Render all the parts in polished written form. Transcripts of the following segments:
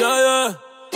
Yeah, yeah.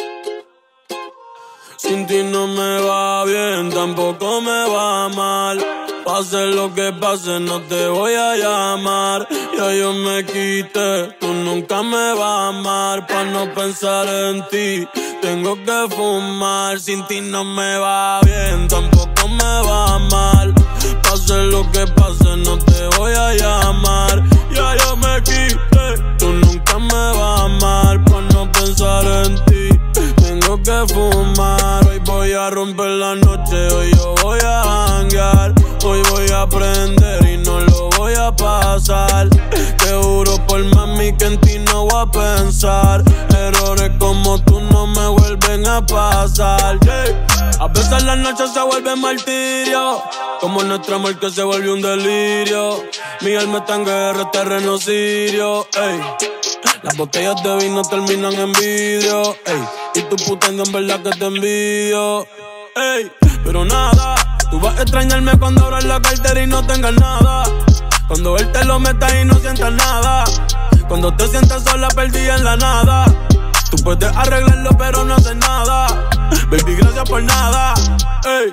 Sin ti no me va bien, tampoco me va mal. Pase lo que pase, no te voy a llamar. Ya yo me quité, tú nunca me vas a amar. Pa' no pensar en ti, tengo que fumar. Sin ti no me va bien, tampoco me va mal. Pase lo que pase, no te voy a llamar. Ya yo me quité, tú nunca me vas a amar. Pa' no pensar en ti, tengo que fumar. Hoy voy a romper la noche, hoy yo voy a janguear. Hoy voy a aprender y no lo voy a pasar. Te juro por mami que en ti no voy a pensar. Errores como tú no me vuelven a pasar, yeah. A veces las noches se vuelven martirio, como nuestro amor que se vuelve un delirio. Mi alma está en guerra, terreno sirio, ey. Las botellas de vino terminan en vidrio, ey. Y tu puteando en verdad que te envidio, ey. Pero nada, tú vas a extrañarme cuando abras la cartera y no tengas nada. Cuando él te lo meta y no sientas nada. Cuando te sientas sola perdida en la nada. Tú puedes arreglarlo pero no haces nada. Baby, gracias por nada, ey.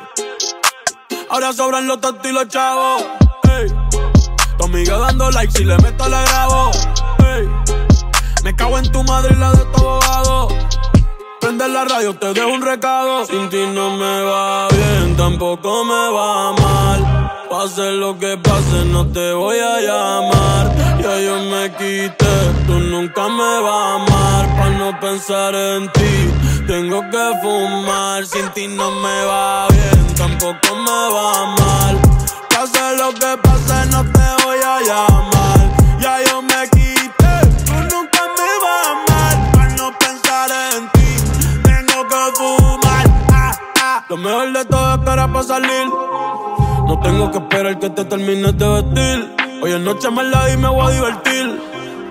Ahora sobran los tontos y los chavos, ey. Tu amiga dando like, si le meto la grabo, ey. Me cago en tu madre y la de tu abogado. Prende la radio, te dejo un recado. Sin ti no me va bien, tampoco me va mal. Pase lo que pase, no te voy a llamar. Ya yo me quité, tú nunca me vas a amar. Pa' no pensar en ti, tengo que fumar. Sin ti no me va bien, tampoco me va mal. Pase lo que pase, no te voy a llamar. Ya yo me quité, tú nunca me vas a amar. Pa' no pensar en ti, tengo que fumar. Lo mejor de todo es que ahora pa' salir no tengo que esperar que te termines de vestir. Hoy en noche me la di y me voy a divertir.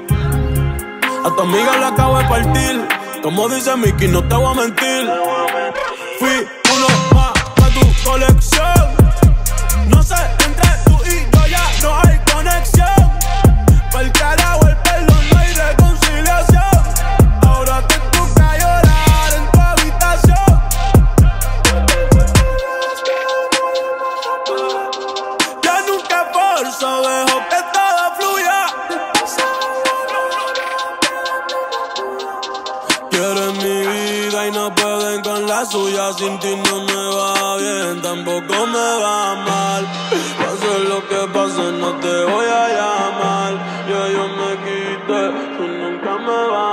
A tu amiga la acabo de partir. Como dice Mickey, no te voy a mentir. Fui uno más de tu colección. No sé, entre tú y yo ya no hay conexión. Pa'l carajo el perdón, no hay reconciliación. Ahora te toca llorar en tu habitación. Ya nunca forzo, dejo que todo fluya. Quieren mi vida y no pueden con la suya. Sin ti no me va bien, tampoco me va mal. Pase lo que pase, no te voy a llamar. Ya yo me quité, tú nunca me vas